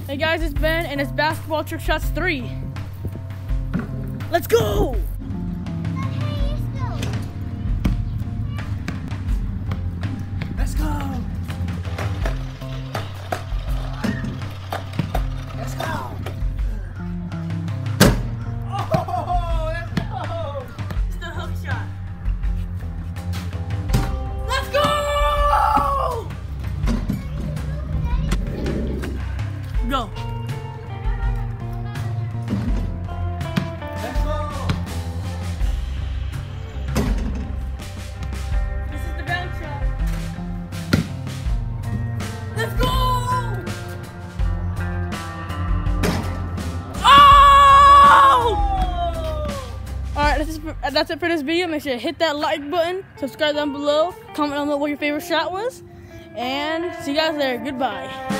Hey guys, it's Ben and it's basketball trick shots 3. Let's go! Let's go! Let's go! Oh, let's go! It's the hook shot. Let's go! Go. Let's go! This is the bounce shot. Let's go! Oh! Alright, that's it for this video. Make sure to hit that like button, subscribe down below, comment on what your favorite shot was, and see you guys later. Goodbye.